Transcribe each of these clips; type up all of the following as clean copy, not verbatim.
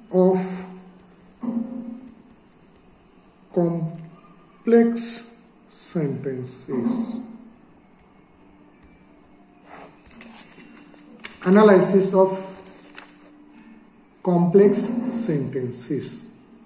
of complex sentences. Analysis of complex sentences.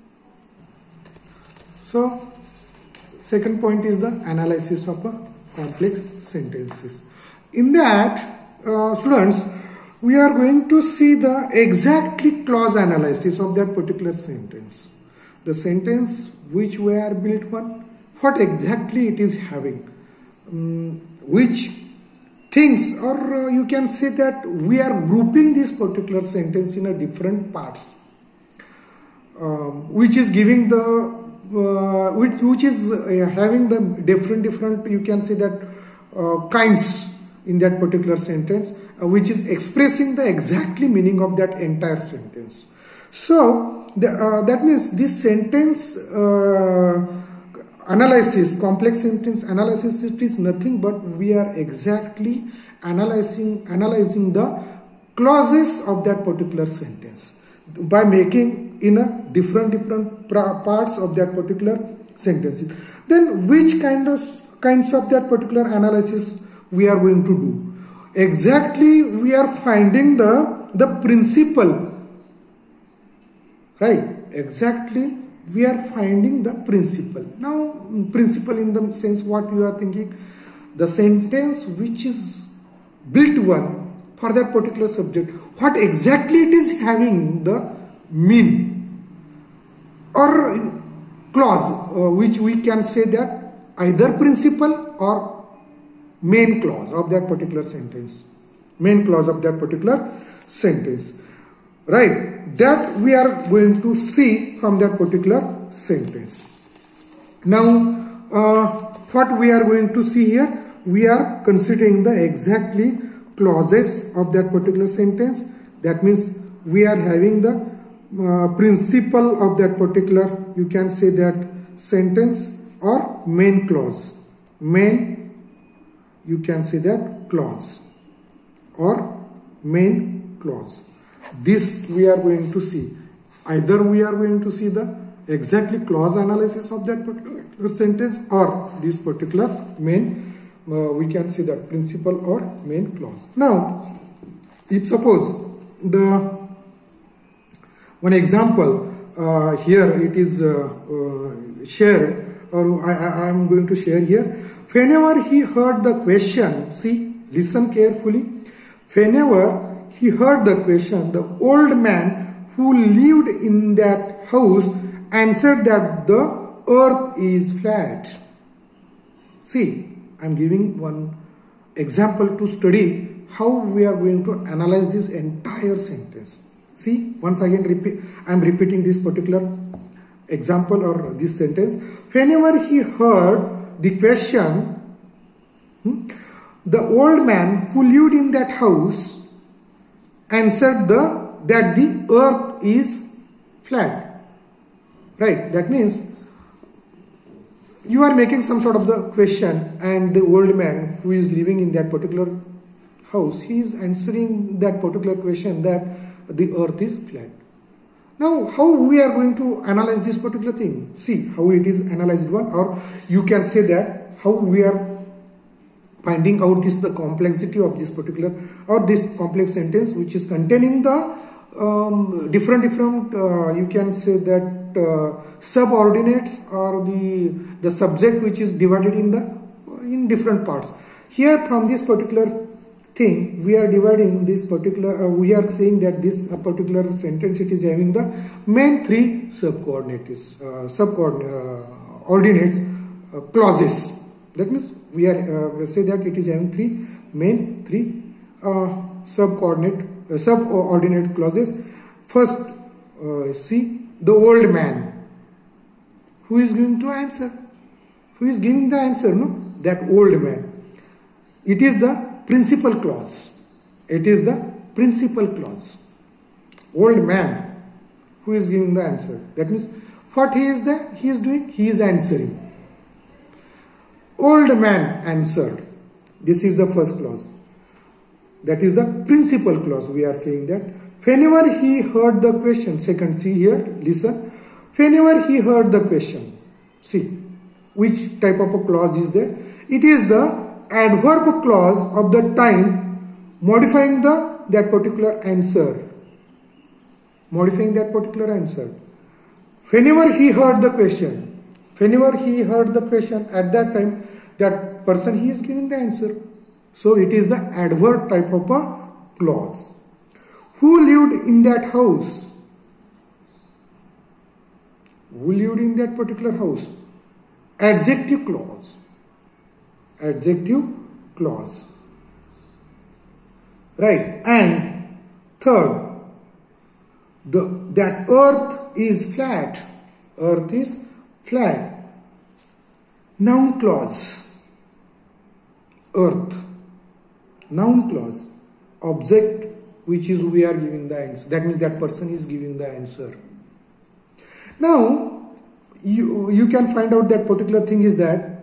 So, second point is the analysis of a complex sentences. In that, students, we are going to see the exactly clause analysis of that particular sentence. The sentence which we are built on, what exactly it is having, which things, or you can say that we are grouping this particular sentence in a different parts, which is giving the which is having the different you can say that kinds in that particular sentence, which is expressing the exactly meaning of that entire sentence. So that means this sentence analysis, complex sentence analysis, it is nothing but we are exactly analyzing the clauses of that particular sentence by making in a different parts of that particular sentence. Then which kinds of that particular analysis we are going to do? Exactly, we are finding the principle, right? Exactly, we are finding the principle. Now, principle in the sense what you are thinking, the sentence which is built one for that particular subject, what exactly it is having the mean or clause, which we can say that either principle or main clause of that particular sentence, main clause of that particular sentence, right? That we are going to see from that particular sentence. Now, what we are going to see here, we are considering the exactly clauses of that particular sentence. That means we are having the principle of that particular, you can say that sentence, or main clause, main, you can say that clause or main clause. This we are going to see. Either we are going to see the exactly clause analysis of that particular sentence or this particular main, we can see that principle or main clause. Now, if suppose the one example here it is shared, or I am going to share here. Whenever he heard the question, see, listen carefully. Whenever he heard the question, the old man who lived in that house answered that the earth is flat. See, I am giving one example to study how we are going to analyze this entire sentence. See, once again repeat, I am repeating this particular example or this sentence. Whenever he heard the question, the old man who lived in that house answered that the earth is flat. Right? That means you are making some sort of the question, and the old man who is living in that particular house, he is answering that particular question that the earth is flat. Now, how we are going to analyze this particular thing? See how it is analyzed one, or you can say that how we are finding out this the complexity of this particular or this complex sentence which is containing the different you can say that subordinates or the subject which is divided in different parts. Here from this particular thing we are dividing this particular we are saying that this particular sentence it is having the main three ordinates clauses. That means we are say that it is having main three subordinate clauses. First, see, the old man. Who is going to answer? Who is giving the answer? No, that old man. It is the principal clause. It is the principal clause. Old man. Who is giving the answer? That means what he is there? He is doing. He is answering. Old man answered. This is the first clause. That is the principal clause. We are saying that Whenever he heard the question, second, see here, listen. Whenever he heard the question, see, which type of a clause is there? It is the adverb clause of the time modifying that particular answer. Modifying that particular answer. Whenever he heard the question, at that time, that person, he is giving the answer. So it is the adverb type of a clause. Who lived in that house? Who lived in that particular house? Adjective clause. Adjective clause. Right. And third, that earth is flat. Earth is flat. Noun clause. Earth. Noun clause. Object, which is we are giving the answer. That means that person is giving the answer. Now, you can find out that particular thing is that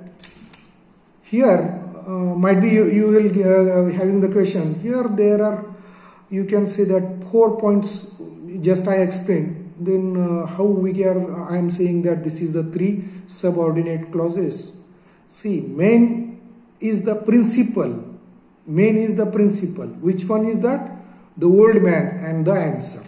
here might be you will having the question. Here there are, you can say that 4 points just I explained. Then how we are, I am saying that this is the 3 subordinate clauses. See, main is the principal. Main is the principal. Which one is that? The old man and the answer.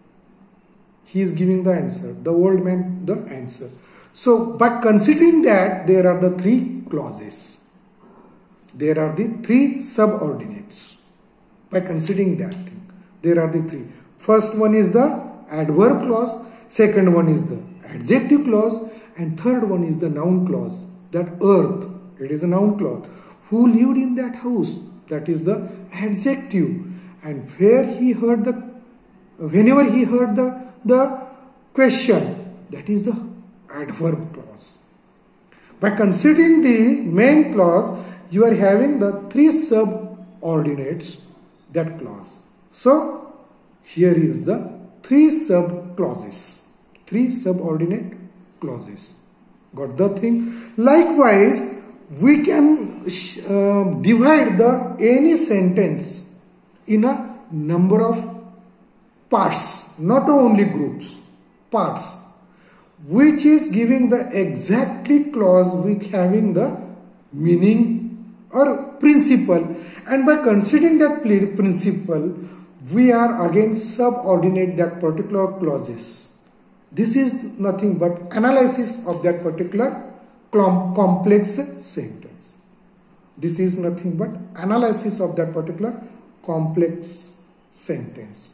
He is giving the answer. The old man, the answer. So, but considering that there are the 3 clauses. There are the 3 subordinates. By considering that thing, there are the 3. First one is the adverb clause. Second one is the adjective clause. And third one is the noun clause. That earth, it is a noun clause. Who lived in that house? That is the adjective. And where he heard whenever he heard the question, that is the adverb clause. By considering the main clause, you are having the 3 subordinates, that clause. So, here is the 3 sub-clauses, 3 subordinate clauses. Got the thing? Likewise, we can divide any sentence in a number of parts, not only groups, parts, which is giving the exactly clause with having the meaning or principle. And by considering that principle, we are again subordinate that particular clauses. This is nothing but analysis of that particular complex sentence. This is nothing but analysis of that particular complex sentence.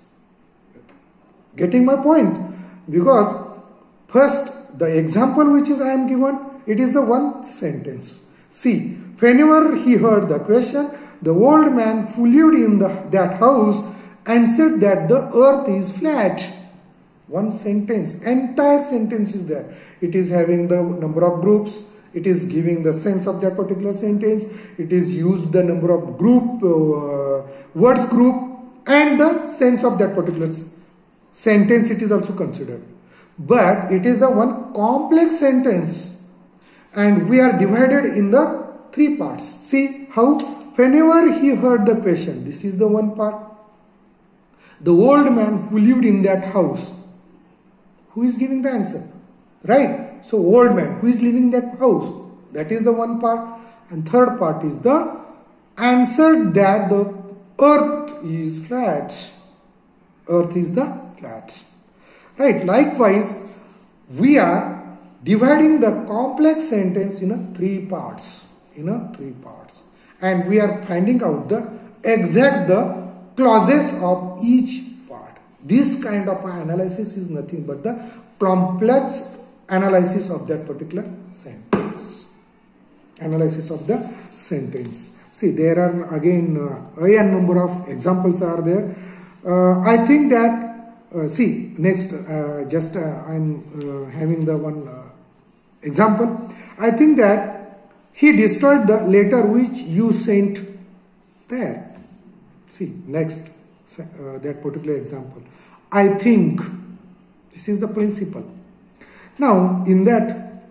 Getting my point? Because first, the example which is I am given, it is a one sentence. See, whenever he heard the question, the old man who lived in that house answered that the earth is flat. One sentence, entire sentence is there. It is having the number of groups. It is giving the sense of that particular sentence. It is used the number of words group and the sense of that particular sentence. It is also considered. But it is the one complex sentence. And we are divided in the 3 parts. See how whenever he heard the question, this is the one part. The old man who lived in that house, who is giving the answer? Right? So old man who is living in that house, that is the one part. And third part is the answer that the earth is flat. Earth is the flat. Right? Likewise, we are dividing the complex sentence in 3 parts. And we are finding out the exact clauses of each part. This kind of analysis is nothing but the complex analysis of that particular sentence. Analysis of the sentence. See, there are again a number of examples are there. I think that, see, next, I'm having the one example. I think that he destroyed the letter which you sent there. See, next, that particular example. I think, this is the principle. Now, in that,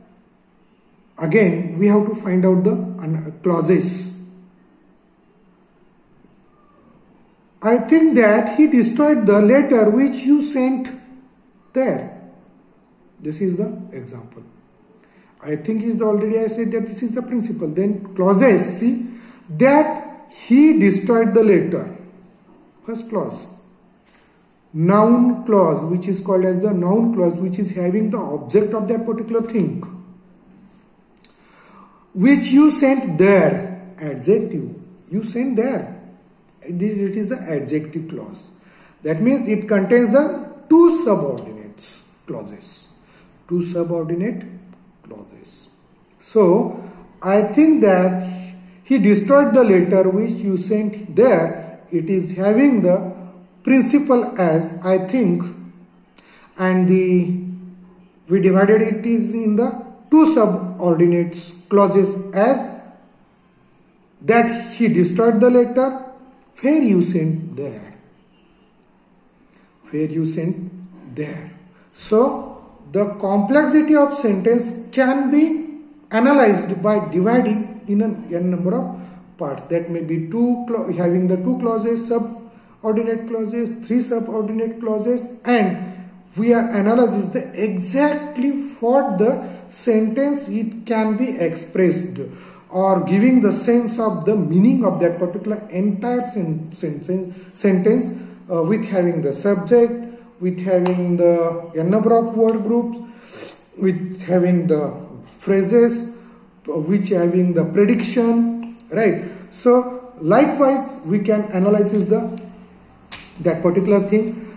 again, we have to find out the clauses. I think that he destroyed the letter which you sent there. This is the example. I think is the already I said that this is the principle. Then clauses, see, that he destroyed the letter. First clause. Noun clause, which is called as the noun clause, which is having the object of that particular thing. Which you sent there. Adjective. You sent there. It is the adjective clause. That means it contains the two subordinate clauses. Two subordinate clauses. So, I think that he destroyed the letter which you sent there. It is having the principle as I think, and we divided it is in the two subordinate clauses as that he destroyed the letter where you sent there. Where you sent there. So, the complexity of sentence can be analyzed by dividing in n number of parts. That may be having the two clauses, subordinate clauses, three subordinate clauses, and we are analyzing the exactly what the sentence it can be expressed, or giving the sense of the meaning of that particular entire sentence with having the subject, with having the n number of word groups, with having the phrases, which having the prediction, right? So likewise we can analyze that particular thing.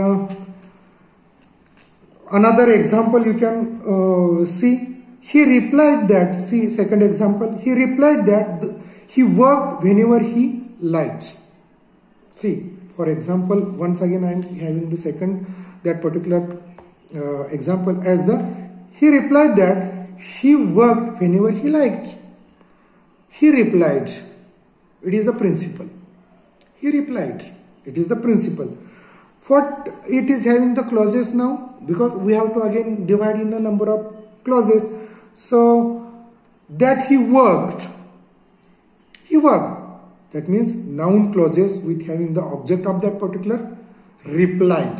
Another example you can see. He replied that, see second example, he replied that he worked whenever he liked. See, for example, once again I am having the second, that particular example as he replied that he worked whenever he liked. He replied, it is the principle. He replied, it is the principle. What it is having the clauses now, because we have to again divide in the number of clauses. So, that he worked, that means noun clauses with having the object of that particular replied.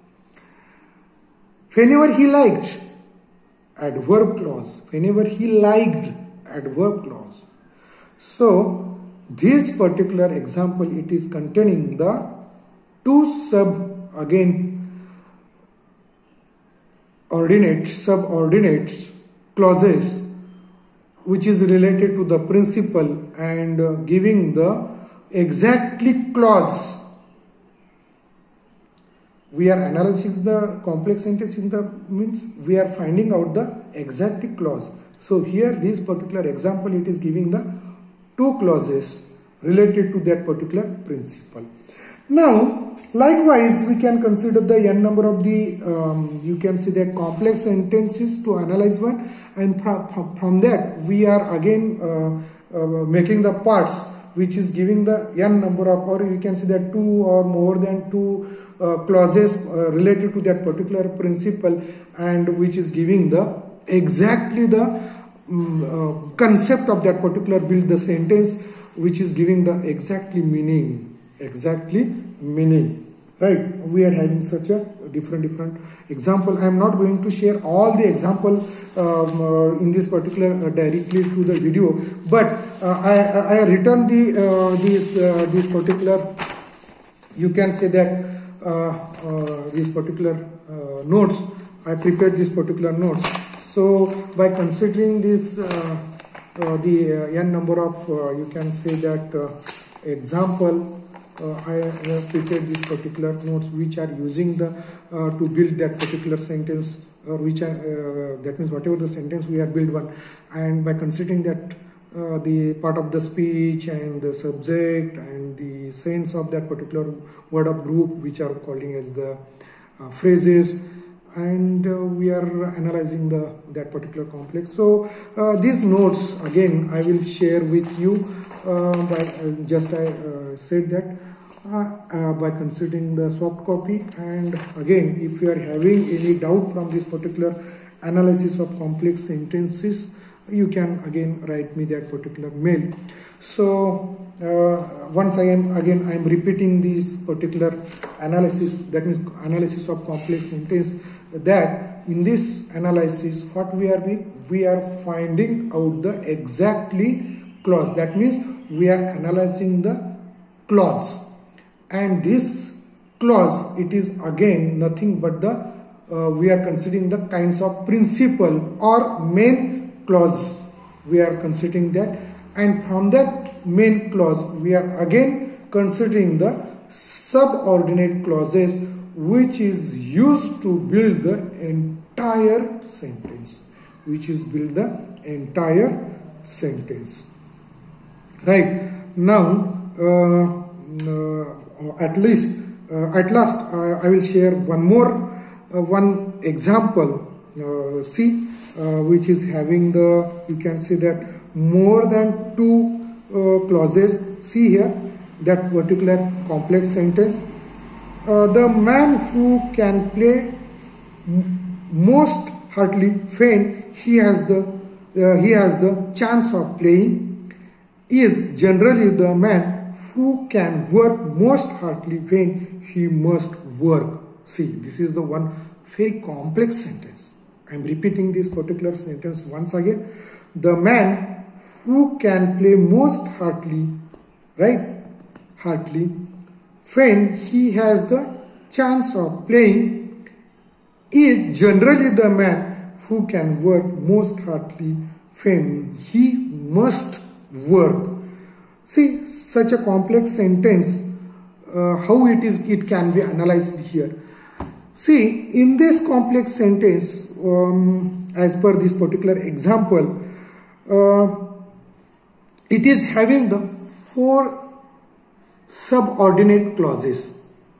Whenever he liked, adverb clause. Whenever he liked, adverb clause. So, this particular example, it is containing the two subordinates clauses which is related to the principle and giving the exactly clause. We are analyzing the complex sentence in the means we are finding out the exact clause. So here this particular example, it is giving the two clauses related to that particular principle. Now likewise we can consider the n number of the you can see that complex sentences to analyze one, and from that we are again making the parts which is giving the n number of, or you can see that two or more than two clauses related to that particular principle, and which is giving the exactly the concept of that particular build the sentence, which is giving the exactly meaning, right? We are having such a different example. I am not going to share all the examples in this particular directly to the video, but I written this particular, you can say that this particular notes. I prepared this particular notes. So by considering this the n number of you can say that example, I have prepared this particular notes which are using the to build that particular sentence, or which are that means whatever the sentence we have built one, and by considering that the part of the speech and the subject and the sense of that particular word of group, which are calling as the phrases, and we are analyzing that particular complex. So these notes again I will share with you by I said that by considering the soft copy, and again if you are having any doubt from this particular analysis of complex sentences, you can again write me that particular mail. So once again I am repeating this particular analysis, that means analysis of complex sentence, that in this analysis what we are doing, we are finding out the exactly clause. That means we are analyzing the clause, and this clause, it is again nothing but the we are considering the kinds of principal or main clause, we are considering that, and from that main clause we are again considering the subordinate clauses which is used to build the entire sentence, right. Now at last I will share one example, which is having the, you can see that more than two clauses. See here that particular complex sentence. The man who can play most heartily when he has the chance of playing is generally the man who can work most heartily when he must work. See, this is the one very complex sentence. I am repeating this particular sentence once again. The man who can play most heartily, right? Heartily, when he has the chance of playing is generally the man who can work most heartily when he must work. See, such a complex sentence, how it can be analyzed here. See, in this complex sentence, as per this particular example, it is having the four subordinate clauses.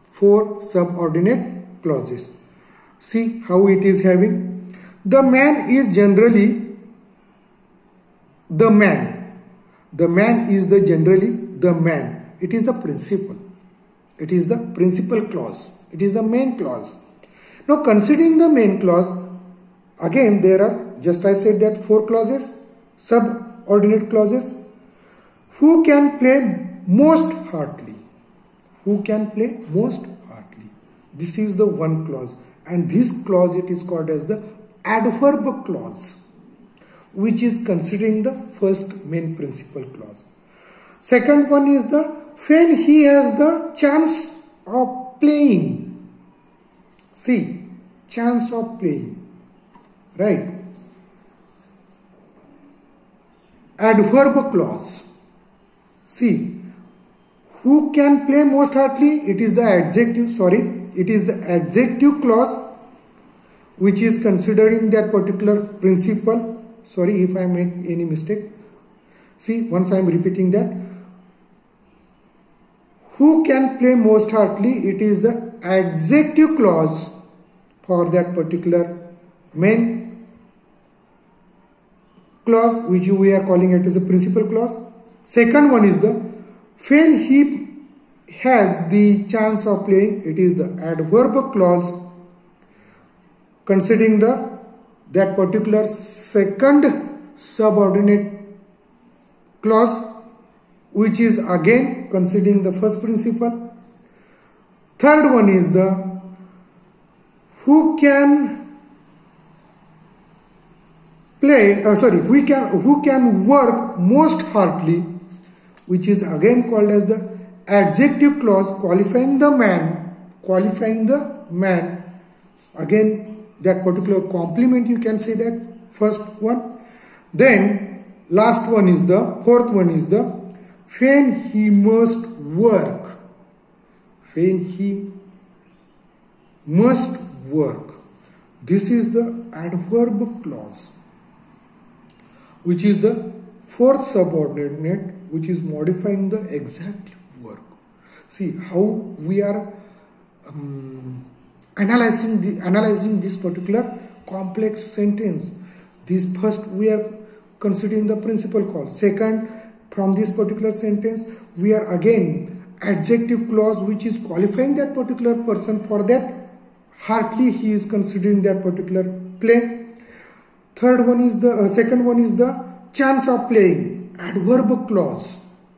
See how it is having. The man is generally the man. The man is generally the man. It is the principal. It is the principal clause. It is the main clause. Now considering the main clause, again there are, just I said that, four clauses, subordinate clauses. Who can play most heartily? This is the one clause, and this clause, it is called as the adverb clause, which is considering the first main principal clause. Second one is the when he has the chance of playing. See, chance of playing, right? Adverb clause. See, who can play most heartily? It is the adjective, clause which is considering that particular principle. Sorry if I make any mistake. See, once I am repeating that. Who can play most heartily? It is the adjective clause for that particular main clause, which we are calling it as a principal clause. Second one is the when he has the chance of playing. It is the adverb clause considering that particular second subordinate clause, which is again considering the first principle. Third one is the who can play, who can work most heartily, which is again called as the adjective clause qualifying the man, again that particular complement, you can say that, first one. Then last one is the, fourth one is the when he must work. This is the adverb clause, which is the fourth subordinate, which is modifying the exact work. See how we are analyzing this particular complex sentence. This first we are considering the principal clause. Second, from this particular sentence we are again adjective clause which is qualifying that particular person. For that, heartily he is considering that particular play. Third one is the second one is the chance of playing, adverb clause.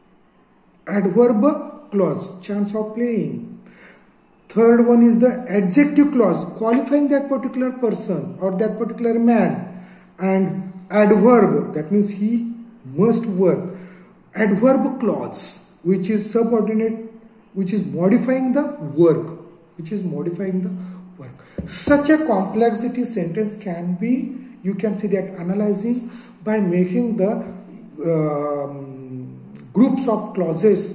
Adverb clause, chance of playing. Third one is the adjective clause, qualifying that particular person or that particular man. And adverb, that means he must work. Adverb clause, which is subordinate, which is modifying the work. Such a complexity sentence can be, you can see that analyzing by making the groups of clauses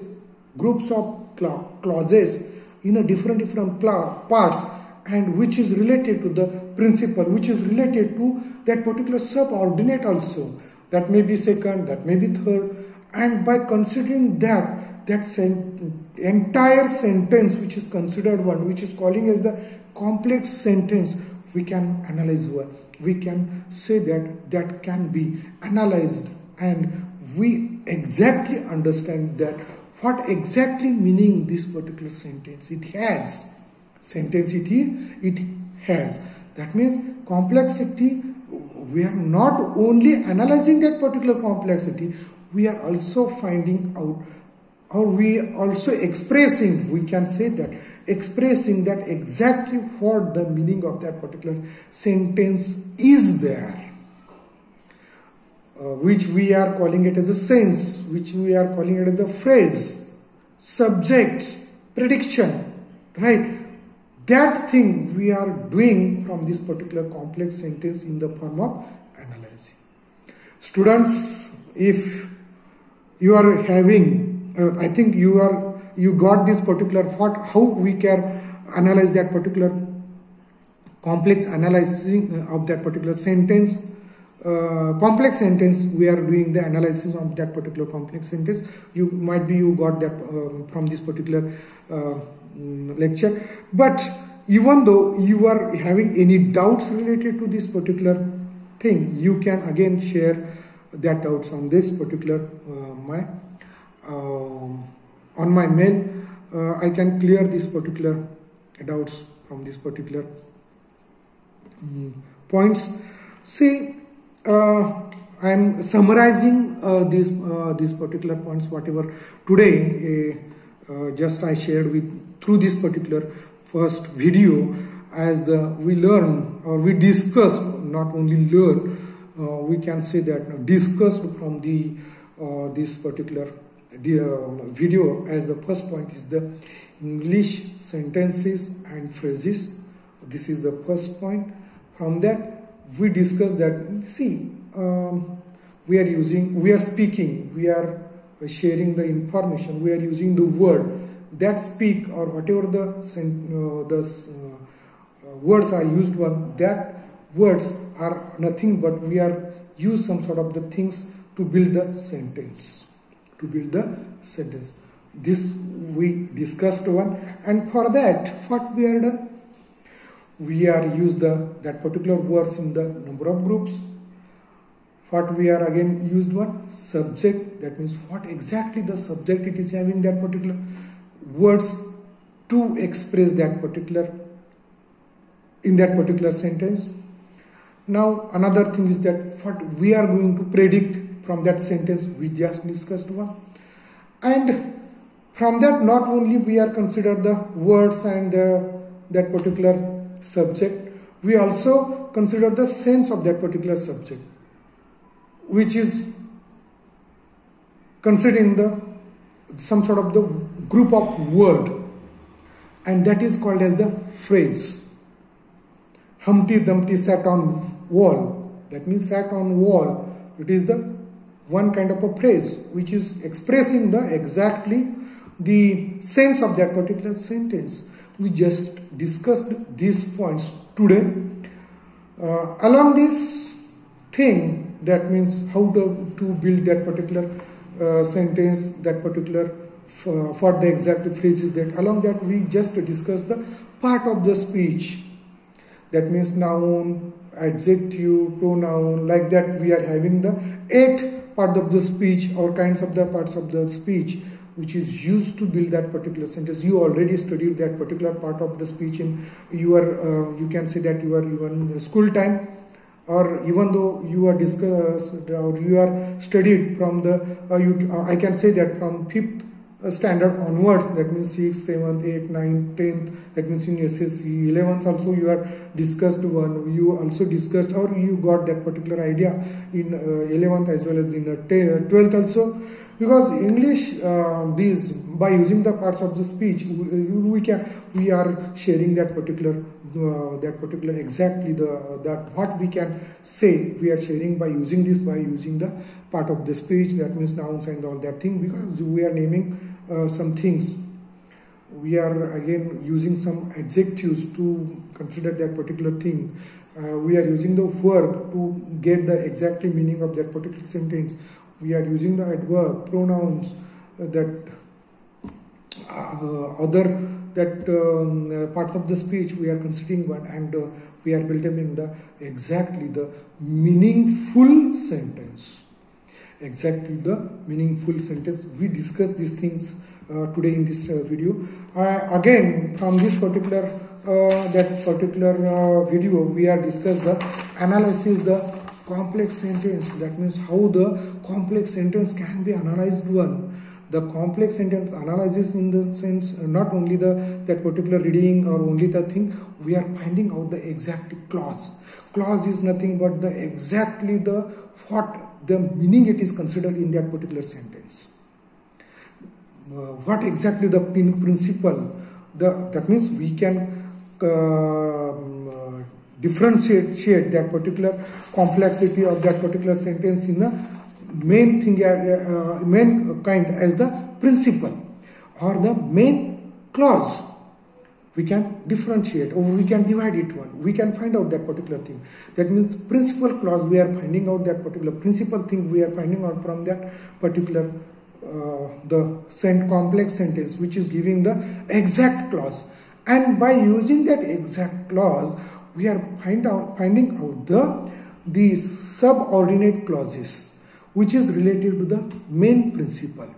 in a different parts, and which is related to the principal, which is related to that particular subordinate also. That may be second, that may be third, and by considering that entire sentence which is considered one, which is calling as the complex sentence, we can analyze one. We can say that can be analyzed, and we exactly understand that what exactly meaning this particular sentence it has. It has. That means complexity, we are not only analyzing that particular complexity, we are also finding out, or we are also expressing, we can say that, expressing that exactly what the meaning of that particular sentence is there. Which we are calling it as a sense, which we are calling it as a phrase, subject, prediction, right? That thing we are doing from this particular complex sentence in the form of analyzing. Students, if you are having, I think you got this particular how we can analyze that particular complex analyzing of that particular sentence. Complex sentence, we are doing the analysis of that particular complex sentence. You got that from this particular lecture. But even though you are having any doubts related to this particular thing, you can again share that doubts on this particular on my mail. I can clear this particular doubts from this particular points. See, I am summarizing these particular points, whatever today just I shared through this particular first video, as we learn or we discussed, not only learn, we can say that discussed from this particular video. As the first point is the English sentences and phrases. This is the first point. From that we discussed that, see, we are speaking, we are sharing the information, we are using the word that speak, or whatever the words are used on, that words are nothing but we are use some sort of the things to build the sentence. This we discussed one, and for that what we are done, we are used that particular words in the number of groups. What we are again used one, subject, that means what exactly the subject it is having, that particular words to express that particular in that particular sentence. Now another thing is that what we are going to predict from that sentence, we just discussed one. And from that, not only we are considered the words and that particular subject, we also consider the sense of that particular subject, which is considered in some sort of the group of word, and that is called as the phrase. Humpty Dumpty sat on wall, that means sat on wall. It is the one kind of a phrase which is expressing exactly the sense of that particular sentence. We just discussed these points today. Along this thing, that means how to build that particular sentence, that particular for the exact phrases, that along that we just discussed the part of the speech. That means noun, adjective, pronoun, like that we are having the 8 part of the speech, or kinds of the parts of the speech which is used to build that particular sentence. You already studied that particular part of the speech in your, you can say that you are even school time. or even though you are discussed or you are studied from the, I can say that from 5th standard onwards, that means 6th, 7th, 8th, 9th, 10th, that means in SSC, 11th also you are discussed one, you also discussed or you got that particular idea in 11th as well as in 12th also. Because English, these by using the parts of the speech, we are sharing that particular exactly that what we can say we are sharing by using this, by using the part of the speech, that means nouns and all that thing, because we are naming some things. We are again using some adjectives to consider that particular thing. We are using the verb to get the exactly meaning of that particular sentence. We are using the adverb, pronouns, that part of the speech we are considering one, and we are building the exactly the meaningful sentence. Exactly the meaningful sentence. We discuss these things today in this video. Again, from this particular video, we are discuss the analysis the complex sentence. That means how the complex sentence can be analyzed one. The complex sentence analysis in the sense not only that particular reading or only the thing, we are finding out the exact clause. Clause is nothing but the exactly the what the meaning it is considered in that particular sentence. What exactly the principle, that means we can differentiate that particular complexity of that particular sentence in the main thing, main kind as the principle or the main clause. We can differentiate or we can divide it one. We can find out that particular thing. That means principal clause, we are finding out that particular principal thing, we are finding out from that particular the complex sentence, which is giving the exact clause. And by using that exact clause, we are finding out the subordinate clauses, which is related to the main principle,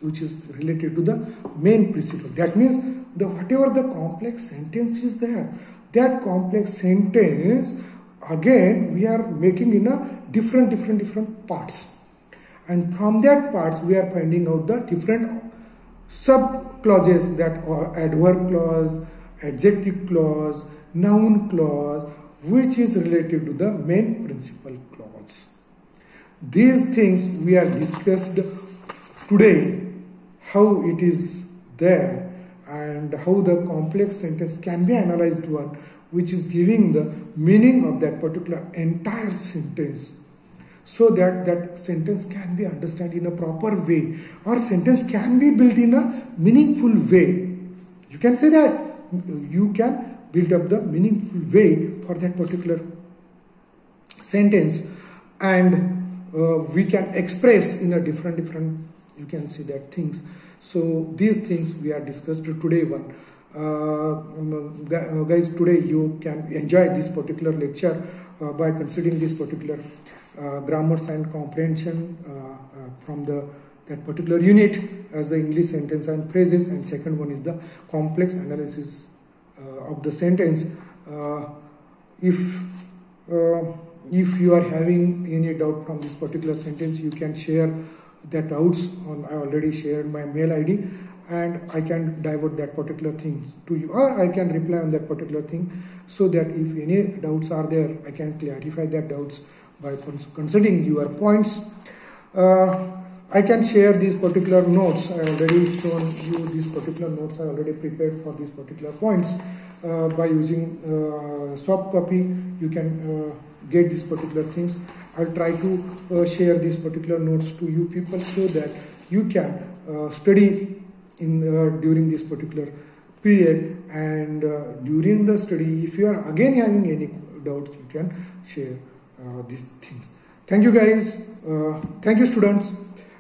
That means whatever the complex sentence is there, that complex sentence again we are making in a different parts, and from that parts we are finding out the different sub clauses, that are adverb clause, adjective clause, noun clause, which is related to the main principal clause. These things we are discussed today, how it is there and how the complex sentence can be analyzed one, which is giving the meaning of that particular entire sentence, so that that sentence can be understood in a proper way, or sentence can be built in a meaningful way. You can say that you can build up the meaningful way for that particular sentence, and we can express in a different you can see that things. So these things we are discussed today one. Guys, today you can enjoy this particular lecture by considering this particular grammars and comprehension from that particular unit as the English sentence and phrases, and second one is the complex analysis of the sentence. If you are having any doubt from this particular sentence, you can share that doubts on. I already shared my mail ID, and I can divert that particular thing to you, or I can reply on that particular thing, so that if any doubts are there, I can clarify that doubts by considering your points. I can share these particular notes. I already shown you these particular notes. I already prepared for these particular points. By using soft copy, you can get these particular things. I'll try to share these particular notes to you people, so that you can study in during this particular period, and during the study, if you are again having any doubts, you can share these things. Thank you guys. Thank you students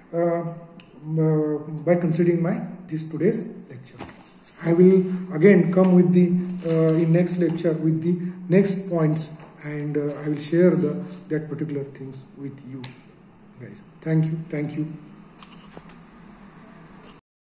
by considering this today's lecture. I will again come with the in next lecture with the next points, and I will share that particular things with you guys. Thank you.